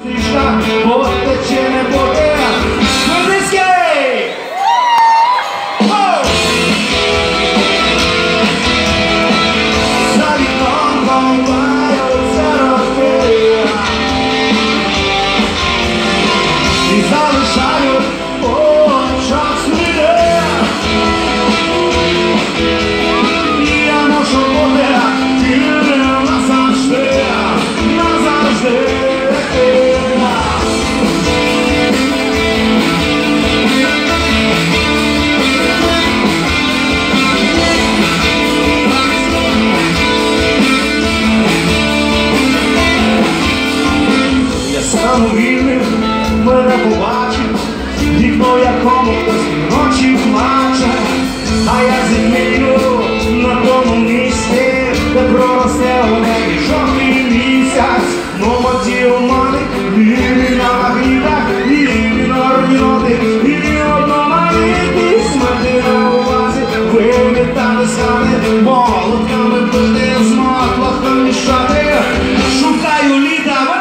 стрічка, потече не буде. Хмельницький! За вікном ховаються роки і залишають очах сліди. Я можу бути вільним назавжди, назавжди. Я стану вільним, мене побачить, вікно, якому хтось ночі плаче, а я зімію на тому місці, де проросте у небі жовтий місяць. Молоді умови, і на магнітах, і мінорні ноти, і одноманітні смерти на увазі. Вимітали скани, молотками бити, з мотлохом мішати. Шукаю літа.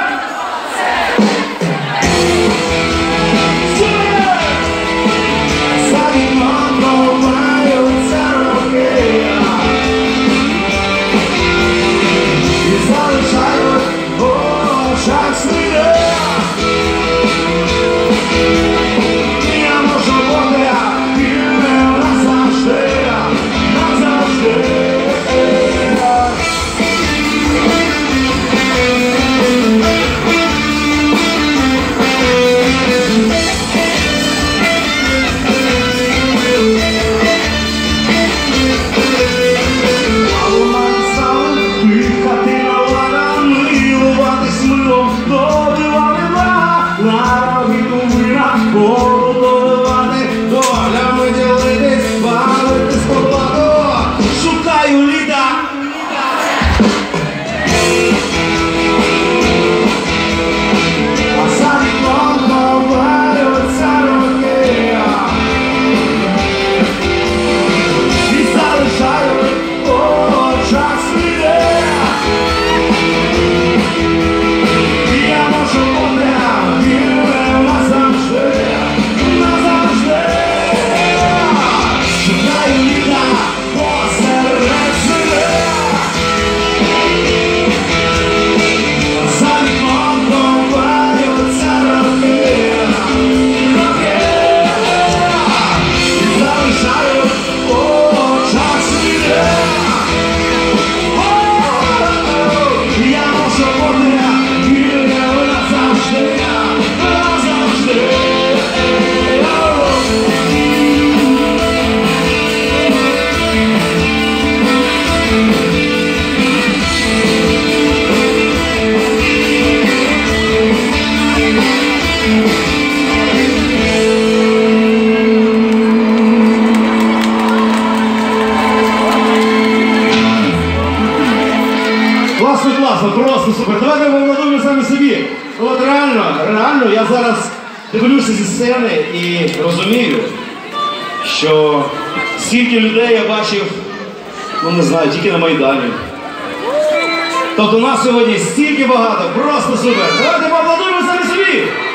Класно, просто супер. Давайте поаплодуємо самі собі. От реально, я зараз дивлюся зі сцени і розумію, що скільки людей я бачив, ну не знаю, тільки на Майдані. Тобто нас сьогодні стільки багато, просто супер. Давайте поаплодуємо самі собі.